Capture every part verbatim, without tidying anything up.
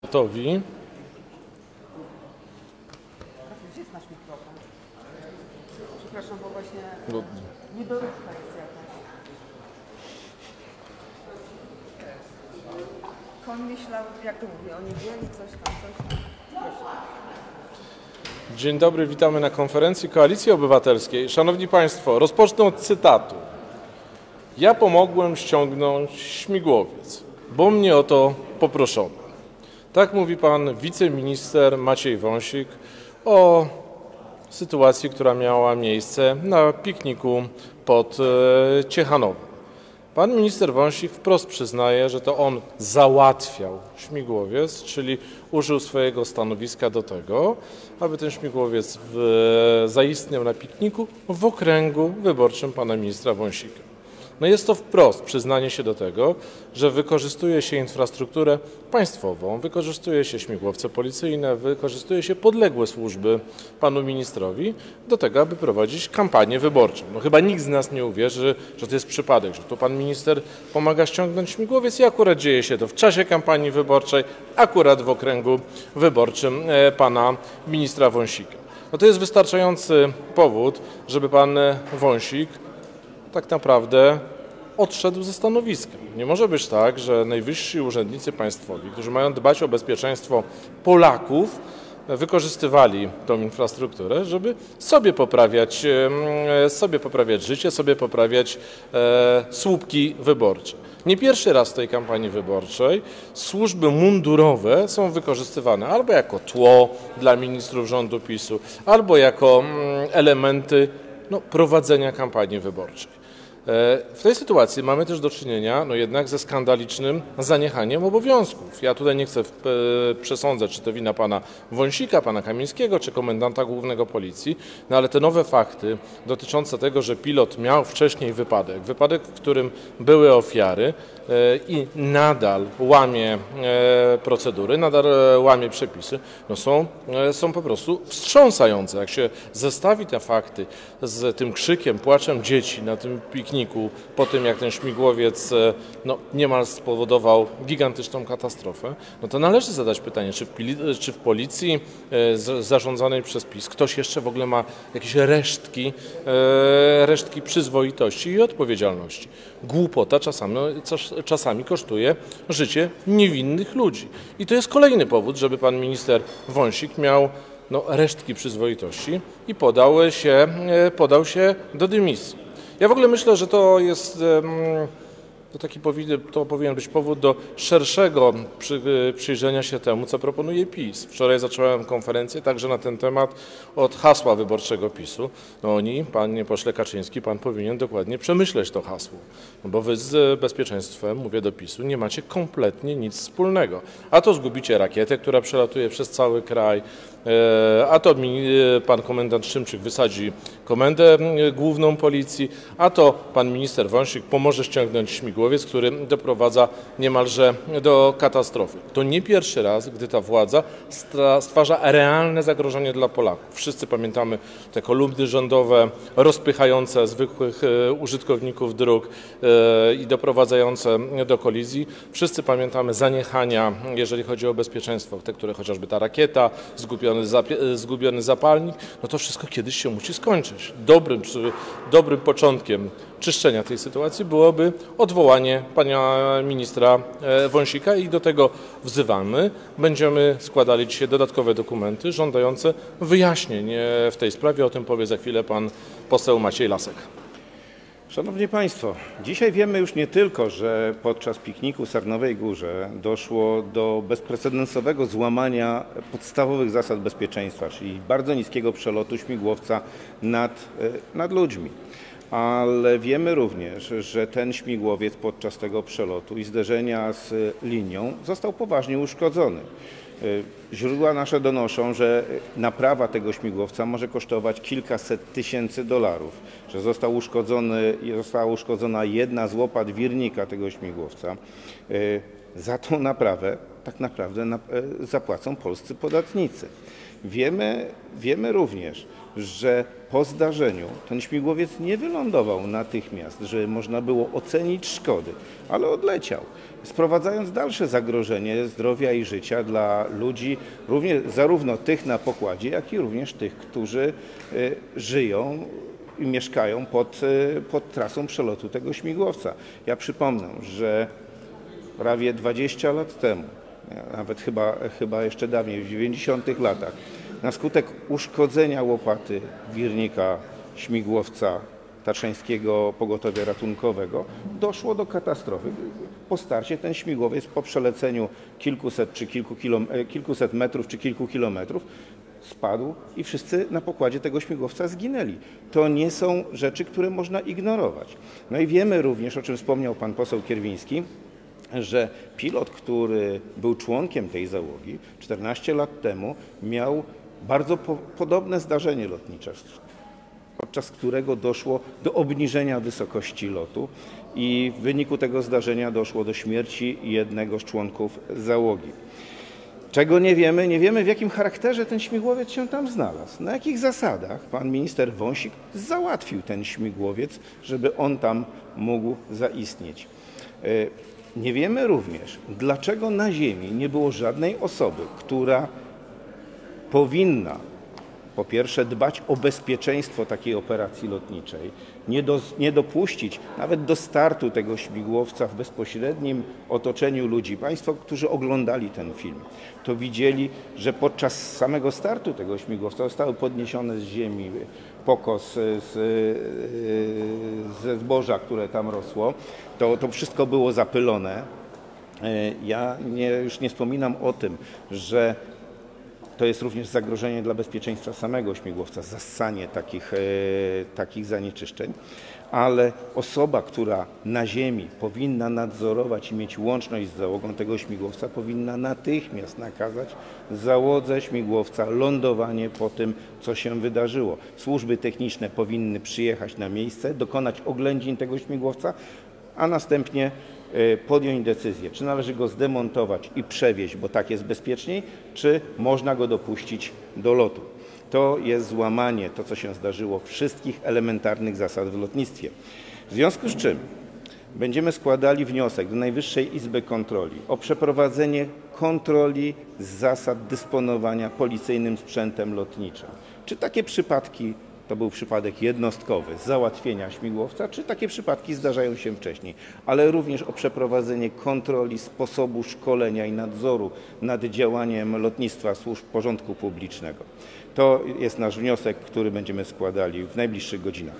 Gotowi. Gdzie jest nasz mikrofon? Przepraszam, bo właśnie niedoróbka jest jakaś. Koń myślał, jak to mówię, o niedzieli, coś tam, coś tam. Dzień dobry, witamy na konferencji Koalicji Obywatelskiej. Szanowni Państwo, rozpocznę od cytatu. Ja pomogłem ściągnąć śmigłowiec, bo mnie o to poproszono. Tak mówi pan wiceminister Maciej Wąsik o sytuacji, która miała miejsce na pikniku pod Ciechanowem. Pan minister Wąsik wprost przyznaje, że to on załatwiał śmigłowiec, czyli użył swojego stanowiska do tego, aby ten śmigłowiec w, zaistniał na pikniku w okręgu wyborczym pana ministra Wąsika. No jest to wprost przyznanie się do tego, że wykorzystuje się infrastrukturę państwową, wykorzystuje się śmigłowce policyjne, wykorzystuje się podległe służby panu ministrowi do tego, aby prowadzić kampanię wyborczą. No chyba nikt z nas nie uwierzy, że to jest przypadek, że tu pan minister pomaga ściągnąć śmigłowiec i akurat dzieje się to w czasie kampanii wyborczej, akurat w okręgu wyborczym pana ministra Wąsika. No to jest wystarczający powód, żeby pan Wąsik tak naprawdę odszedł ze stanowiska. Nie może być tak, że najwyżsi urzędnicy państwowi, którzy mają dbać o bezpieczeństwo Polaków, wykorzystywali tą infrastrukturę, żeby sobie poprawiać, sobie poprawiać życie, sobie poprawiać e, słupki wyborcze. Nie pierwszy raz w tej kampanii wyborczej służby mundurowe są wykorzystywane albo jako tło dla ministrów rządu PiSu, albo jako mm, elementy no, prowadzenia kampanii wyborczej. W tej sytuacji mamy też do czynienia no jednak ze skandalicznym zaniechaniem obowiązków. Ja tutaj nie chcę przesądzać, czy to wina pana Wąsika, pana Kamińskiego, czy komendanta głównego policji, no ale te nowe fakty dotyczące tego, że pilot miał wcześniej wypadek, wypadek, w którym były ofiary i nadal łamie procedury, nadal łamie przepisy, no są, są po prostu wstrząsające. Jak się zestawi te fakty z tym krzykiem, płaczem dzieci na tym pikniku, po tym jak ten śmigłowiec no, niemal spowodował gigantyczną katastrofę, no to należy zadać pytanie, czy w, czy w policji e, zarządzanej przez PiS ktoś jeszcze w ogóle ma jakieś resztki, e, resztki przyzwoitości i odpowiedzialności. Głupota czasami, czasami kosztuje życie niewinnych ludzi. I to jest kolejny powód, żeby pan minister Wąsik miał no, resztki przyzwoitości i podał się, podał się do dymisji. Ja w ogóle myślę, że to jest, to taki powinien, to powinien być powód do szerszego przy, przyjrzenia się temu, co proponuje PiS. Wczoraj zacząłem konferencję także na ten temat od hasła wyborczego PiSu. No oni, panie pośle Kaczyński, pan powinien dokładnie przemyśleć to hasło, no bo wy z bezpieczeństwem, mówię do PiSu, nie macie kompletnie nic wspólnego. A to zgubicie rakietę, która przelatuje przez cały kraj, a to pan komendant Szymczyk wysadzi komendę główną policji, a to pan minister Wąsik pomoże ściągnąć śmigłowiec, który doprowadza niemalże do katastrofy. To nie pierwszy raz, gdy ta władza stwarza realne zagrożenie dla Polaków. Wszyscy pamiętamy te kolumny rządowe rozpychające zwykłych użytkowników dróg i doprowadzające do kolizji. Wszyscy pamiętamy zaniechania, jeżeli chodzi o bezpieczeństwo, te, które chociażby ta rakieta, zgubiony, zgubiony zapalnik, no to wszystko kiedyś się musi skończyć. Dobrym, czy, dobrym początkiem czyszczenia tej sytuacji byłoby odwołanie pana ministra Wąsika i do tego wzywamy. Będziemy składali dzisiaj dodatkowe dokumenty żądające wyjaśnień w tej sprawie. O tym powie za chwilę pan poseł Maciej Lasek. Szanowni Państwo, dzisiaj wiemy już nie tylko, że podczas pikniku w Sarnowej Górze doszło do bezprecedensowego złamania podstawowych zasad bezpieczeństwa, czyli bardzo niskiego przelotu śmigłowca nad, nad ludźmi. Ale wiemy również, że ten śmigłowiec podczas tego przelotu i zderzenia z linią został poważnie uszkodzony. Źródła nasze donoszą, że naprawa tego śmigłowca może kosztować kilkaset tysięcy dolarów, że został uszkodzony, została uszkodzona jedna z łopat wirnika tego śmigłowca. za tą naprawę tak naprawdę na, zapłacą polscy podatnicy. Wiemy, wiemy również, że po zdarzeniu ten śmigłowiec nie wylądował natychmiast, żeby można było ocenić szkody, ale odleciał, sprowadzając dalsze zagrożenie zdrowia i życia dla ludzi, również, zarówno tych na pokładzie, jak i również tych, którzy y, żyją i mieszkają pod, y, pod trasą przelotu tego śmigłowca. Ja przypomnę, że prawie dwadzieścia lat temu, nawet chyba, chyba jeszcze dawniej, w dziewięćdziesiątych latach, na skutek uszkodzenia łopaty wirnika śmigłowca Tatrzańskiego Pogotowia Ratunkowego doszło do katastrofy. Po starcie ten śmigłowiec po przeleceniu kilkuset, czy kilku kilom, kilkuset metrów czy kilku kilometrów spadł i wszyscy na pokładzie tego śmigłowca zginęli. To nie są rzeczy, które można ignorować. No i wiemy również, o czym wspomniał pan poseł Kierwiński, że pilot, który był członkiem tej załogi czternaście lat temu, miał bardzo po, podobne zdarzenie lotnicze, podczas którego doszło do obniżenia wysokości lotu i w wyniku tego zdarzenia doszło do śmierci jednego z członków załogi. Czego nie wiemy? Nie wiemy, w jakim charakterze ten śmigłowiec się tam znalazł. Na jakich zasadach pan minister Wąsik załatwił ten śmigłowiec, żeby on tam mógł zaistnieć. Nie wiemy również, dlaczego na ziemi nie było żadnej osoby, która powinna po pierwsze dbać o bezpieczeństwo takiej operacji lotniczej, nie, do, nie dopuścić nawet do startu tego śmigłowca w bezpośrednim otoczeniu ludzi. Państwo, którzy oglądali ten film, to widzieli, że podczas samego startu tego śmigłowca zostały podniesione z ziemi pokos z, ze zboża, które tam rosło. To, to wszystko było zapylone. Ja nie, już nie wspominam o tym, że to jest również zagrożenie dla bezpieczeństwa samego śmigłowca, zassanie takich, e, takich zanieczyszczeń, ale osoba, która na ziemi powinna nadzorować i mieć łączność z załogą tego śmigłowca, powinna natychmiast nakazać załodze śmigłowca lądowanie po tym, co się wydarzyło. Służby techniczne powinny przyjechać na miejsce, dokonać oględzin tego śmigłowca, a następnie podjąć decyzję, czy należy go zdemontować i przewieźć, bo tak jest bezpieczniej, czy można go dopuścić do lotu. To jest złamanie, to co się zdarzyło, wszystkich elementarnych zasad w lotnictwie. W związku z czym będziemy składali wniosek do Najwyższej Izby Kontroli o przeprowadzenie kontroli zasad dysponowania policyjnym sprzętem lotniczym. Czy takie przypadki to był przypadek jednostkowy załatwienia śmigłowca, czy takie przypadki zdarzają się wcześniej, ale również o przeprowadzenie kontroli sposobu szkolenia i nadzoru nad działaniem lotnictwa służb porządku publicznego. To jest nasz wniosek, który będziemy składali w najbliższych godzinach.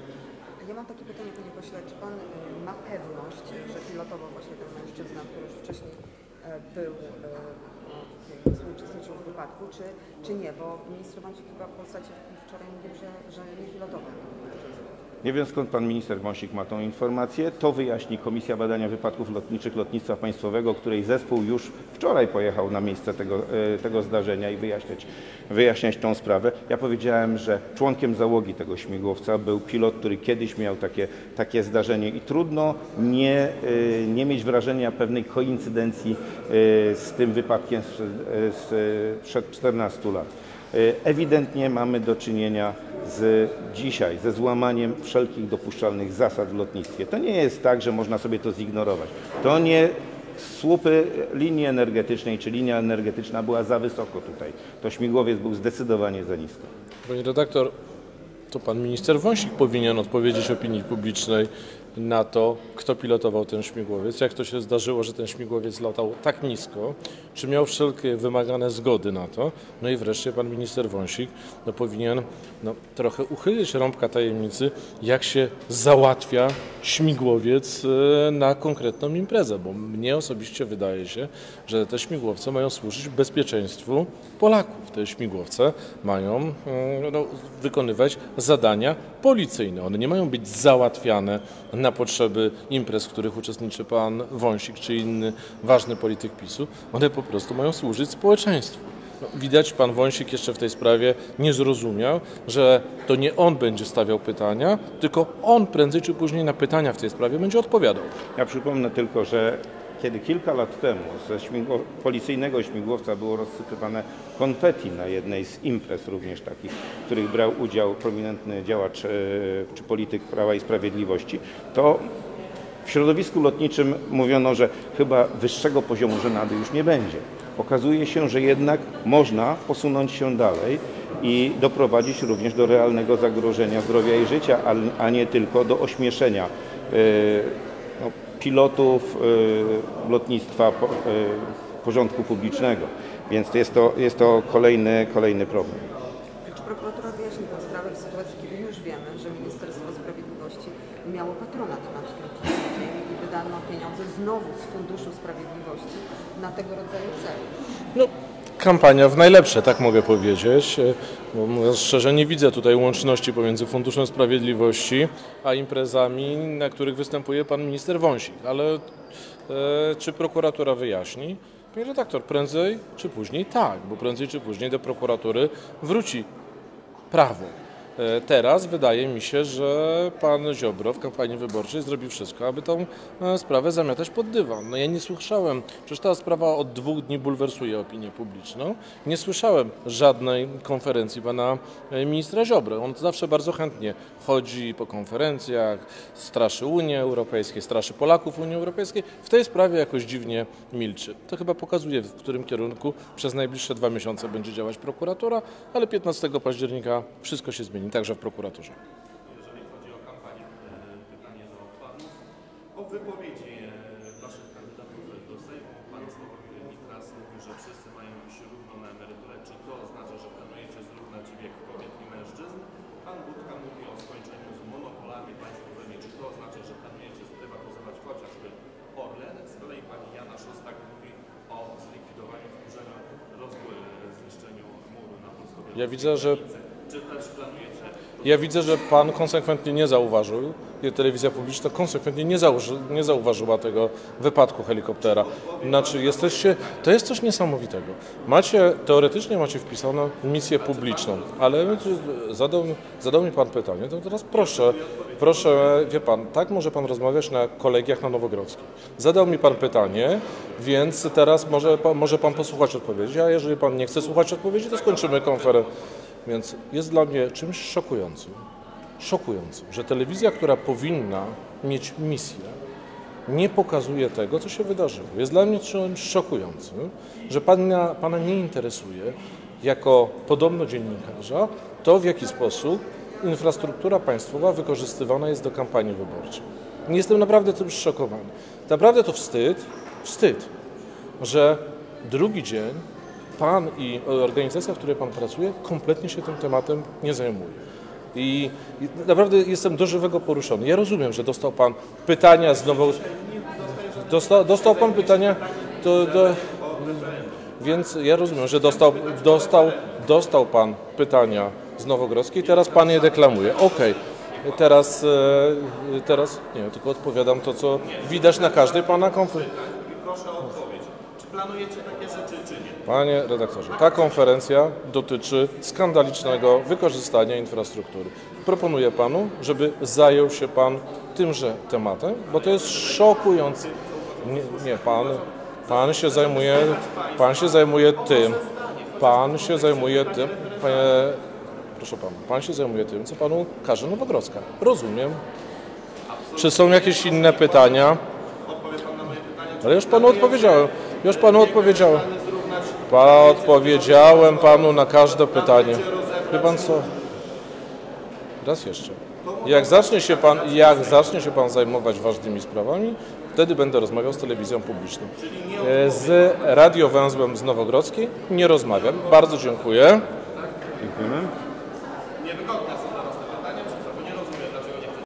Ja mam takie pytanie, panie pośle, czy pan ma pewność, że pilotował właśnie ten mężczyzna, który już wcześniej był, współuczestniczył w wypadku, czy, czy nie? Bo minister Wąsik chyba w Polsacie wczoraj mówił, że, że nie pilotował. Nie wiem, skąd pan minister Wąsik ma tą informację. To wyjaśni Komisja Badania Wypadków Lotniczych Lotnictwa Państwowego, której zespół już wczoraj pojechał na miejsce tego, tego zdarzenia i wyjaśniać, wyjaśniać tą sprawę. Ja powiedziałem, że członkiem załogi tego śmigłowca był pilot, który kiedyś miał takie, takie zdarzenie i trudno nie, nie mieć wrażenia pewnej koincydencji z tym wypadkiem sprzed czternastu lat. Ewidentnie mamy do czynienia z dzisiaj ze złamaniem wszelkich dopuszczalnych zasad w lotnictwie. To nie jest tak, że można sobie to zignorować. To nie słupy linii energetycznej czy linia energetyczna była za wysoko tutaj. To śmigłowiec był zdecydowanie za nisko. Panie redaktor, to pan minister Wąsik powinien odpowiedzieć opinii publicznej na to, kto pilotował ten śmigłowiec, jak to się zdarzyło, że ten śmigłowiec latał tak nisko, czy miał wszelkie wymagane zgody na to. No i wreszcie pan minister Wąsik no, powinien no, trochę uchylić rąbka tajemnicy, jak się załatwia śmigłowiec na konkretną imprezę, bo mnie osobiście wydaje się, że te śmigłowce mają służyć bezpieczeństwu Polaków. Te śmigłowce mają no, wykonywać zadania policyjne. One nie mają być załatwiane na potrzeby imprez, w których uczestniczy pan Wąsik czy inny ważny polityk PiSu. One po prostu mają służyć społeczeństwu. No, widać, pan Wąsik jeszcze w tej sprawie nie zrozumiał, że to nie on będzie stawiał pytania, tylko on prędzej czy później na pytania w tej sprawie będzie odpowiadał. Ja przypomnę tylko, że kiedy kilka lat temu ze śmigło, policyjnego śmigłowca było rozsypywane konfetti na jednej z imprez również takich, w których brał udział prominentny działacz czy polityk Prawa i Sprawiedliwości, to w środowisku lotniczym mówiono, że chyba wyższego poziomu żenady już nie będzie. Okazuje się, że jednak można posunąć się dalej i doprowadzić również do realnego zagrożenia zdrowia i życia, a nie tylko do ośmieszenia no, pilotów lotnictwa porządku publicznego. Więc jest to, jest to kolejny, kolejny problem. Czy prokuratura wyjaśni tę sprawę w sytuacji, kiedy już wiemy, że Ministerstwo Sprawiedliwości miało patronat nad tym człowiekiem i wydano pieniądze znowu z Funduszu Sprawiedliwości na tego rodzaju cele? No, kampania w najlepsze, tak mogę powiedzieć. Bo mówiąc szczerze, nie widzę tutaj łączności pomiędzy Funduszem Sprawiedliwości a imprezami, na których występuje pan minister Wąsik. Ale e, czy prokuratura wyjaśni? Panie redaktor, prędzej czy później tak, bo prędzej czy później do prokuratury wróci prawo. Teraz wydaje mi się, że pan Ziobro w kampanii wyborczej zrobi wszystko, aby tą sprawę zamiatać pod dywan. No ja nie słyszałem, przecież ta sprawa od dwóch dni bulwersuje opinię publiczną, nie słyszałem żadnej konferencji pana ministra Ziobro. On zawsze bardzo chętnie chodzi po konferencjach, straszy Unię Europejską, straszy Polaków Unii Europejskiej. W tej sprawie jakoś dziwnie milczy. To chyba pokazuje, w którym kierunku przez najbliższe dwa miesiące będzie działać prokuratura, ale piętnastego października wszystko się zmieni. Także w prokuraturze. Jeżeli chodzi o kampanię, pytanie do panów o wypowiedzi naszych kandydatów do Sejmu. Pan Sławomir Nitras mówi, że wszyscy mają iść równo na emeryturę. Czy to oznacza, że planujecie zrównać wiek kobiet i mężczyzn? Pan Budka mówi o skończeniu z monopolami państwowymi. Czy to oznacza, że planujecie sprywatyzować chociażby Orlen? Z kolei pani Jana Szostak mówi o zlikwidowaniu wkurzenia, zniszczeniu muru na Polskowie. Ja widzę, że Czy też planujecie? Ja widzę, że pan konsekwentnie nie zauważył, i telewizja publiczna konsekwentnie nie, zauży, nie zauważyła tego wypadku helikoptera. Znaczy, jesteście, to jest coś niesamowitego. Macie, teoretycznie macie wpisaną misję publiczną, ale zadał, zadał mi pan pytanie, to teraz proszę, proszę, wie pan, tak może pan rozmawiać na kolegiach na Nowogrodzkiej. Zadał mi pan pytanie, więc teraz może, może pan posłuchać odpowiedzi, a jeżeli pan nie chce słuchać odpowiedzi, to skończymy konferencję. Więc jest dla mnie czymś szokującym, szokującym, że telewizja, która powinna mieć misję, nie pokazuje tego, co się wydarzyło. Jest dla mnie czymś szokującym, że pana, pana nie interesuje, jako podobno dziennikarza, to w jaki sposób infrastruktura państwowa wykorzystywana jest do kampanii wyborczej. Jestem naprawdę tym zszokowany. Naprawdę to wstyd, wstyd, że drugi dzień pan i organizacja, w której pan pracuje, kompletnie się tym tematem nie zajmuje. I, I naprawdę jestem do żywego poruszony. Ja rozumiem, że dostał pan pytania znowu. Dostał, dostał pan pytania, do, do, więc ja rozumiem, że dostał, dostał, dostał pan pytania z Nowogrodzkiej, teraz pan je deklamuje. Okej. Okay. Teraz, teraz nie, tylko odpowiadam to, co widać na każdej pana konferencji. Proszę o odpowiedź. Czy planujecie takie rzeczy, czy nie? Panie redaktorze, ta konferencja dotyczy skandalicznego wykorzystania infrastruktury. Proponuję panu, żeby zajął się pan tymże tematem, bo to jest szokujące. Nie, nie pan, pan się zajmuje, pan się zajmuje tym, pan się zajmuje tym, panie, proszę pana, pan się zajmuje tym, co panu każe Nowogrodzka. Rozumiem. Czy są jakieś inne pytania? Ale już panu odpowiedziałem. Już panu odpowiedziałem. Pa, odpowiedziałem panu na każde pytanie. Wie pan co? Raz jeszcze. Jak zacznie się pan, jak zacznie się pan zajmować ważnymi sprawami, wtedy będę rozmawiał z telewizją publiczną. Z radiowęzłem z Nowogrodzkiej nie rozmawiam. Bardzo dziękuję. Dziękujemy. Niewygodne są teraz